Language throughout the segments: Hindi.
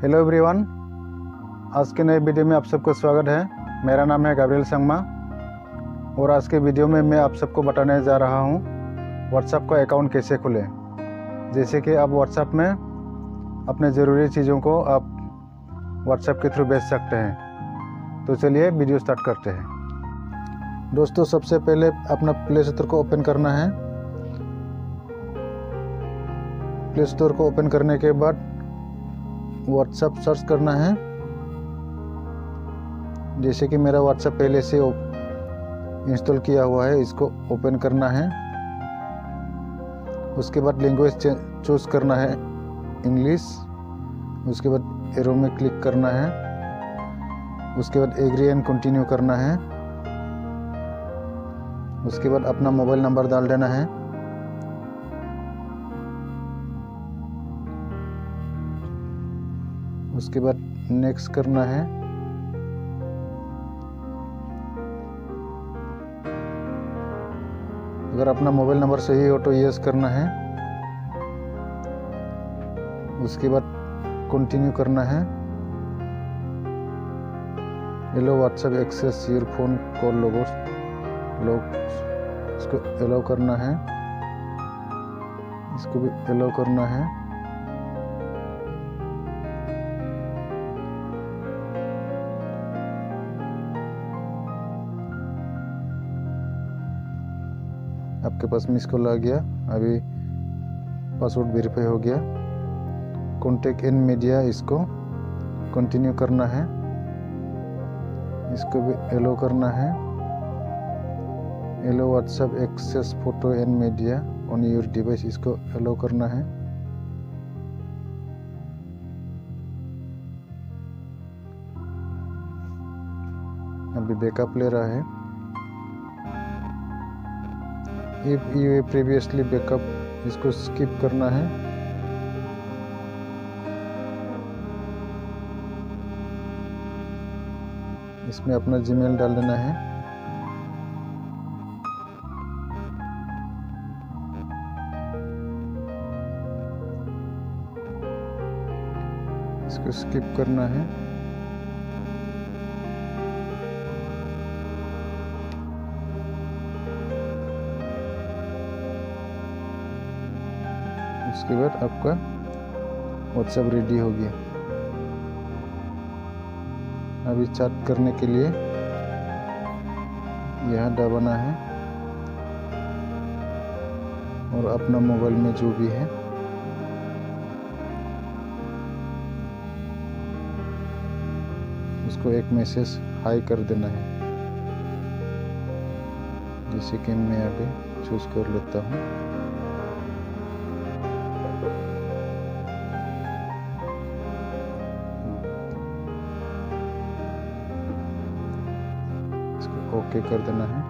हेलो एवरीवन, आज के नए वीडियो में आप सबको स्वागत है। मेरा नाम है गाब्रियल संगमा और आज के वीडियो में मैं आप सबको बताने जा रहा हूँ व्हाट्सएप का अकाउंट कैसे खुलें। जैसे कि आप व्हाट्सएप में अपने ज़रूरी चीज़ों को आप व्हाट्सएप के थ्रू भेज सकते हैं। तो चलिए वीडियो स्टार्ट करते हैं। दोस्तों, सबसे पहले अपना प्ले स्टोर को ओपन करना है। प्ले स्टोर को ओपन करने के बाद व्हाट्सएप सर्च करना है। जैसे कि मेरा व्हाट्सएप पहले से इंस्टॉल किया हुआ है, इसको ओपन करना है। उसके बाद लैंग्वेज चूज़ करना है, इंग्लिश। उसके बाद एरो में क्लिक करना है। उसके बाद एग्री एंड कंटिन्यू करना है। उसके बाद अपना मोबाइल नंबर डाल देना है। उसके बाद नेक्स्ट करना है। अगर अपना मोबाइल नंबर सही हो तो यस करना है। उसके बाद कंटिन्यू करना है। Allow WhatsApp access your phone call logs इसको एलो करना है। इसको भी एलो करना है। आपके पास मिस कॉल आ गया। अभी पासवर्ड वेरीफाई हो गया। कॉन्टैक्ट इन मीडिया, इसको कंटिन्यू करना है। इसको भी एलो करना है। Allow WhatsApp access photo and media on your device, इसको एलो करना है। अभी बैकअप ले रहा है। इफ यू प्रीवियसली बैकअप, इसको स्किप करना है। इसमें अपना जीमेल डाल देना है। इसको स्किप करना है। उसके बाद आपका व्हाट्सएप रेडी हो गया। अभी चैट करने के लिए यहाँ दबाना है और अपना मोबाइल में जो भी है उसको एक मैसेज हाई कर देना है। जैसे कि मैं अभी चूज कर लेता हूँ। ओके कर देना है।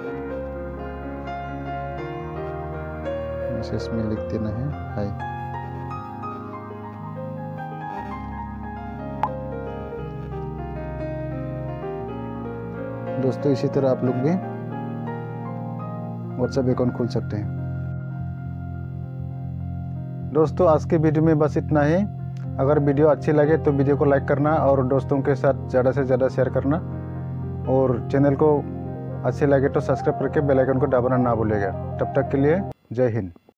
मैसेज में लिख देना है हाय। दोस्तों, इसी तरह आप लोग भी व्हाट्सएप अकाउंट खोल सकते हैं। दोस्तों, आज के वीडियो में बस इतना ही। अगर वीडियो अच्छी लगे तो वीडियो को लाइक करना और दोस्तों के साथ ज़्यादा से ज़्यादा शेयर करना, और चैनल को अच्छे लगे तो सब्सक्राइब करके बेल आइकन को दबाना ना भूलिएगा। तब तक के लिए जय हिंद।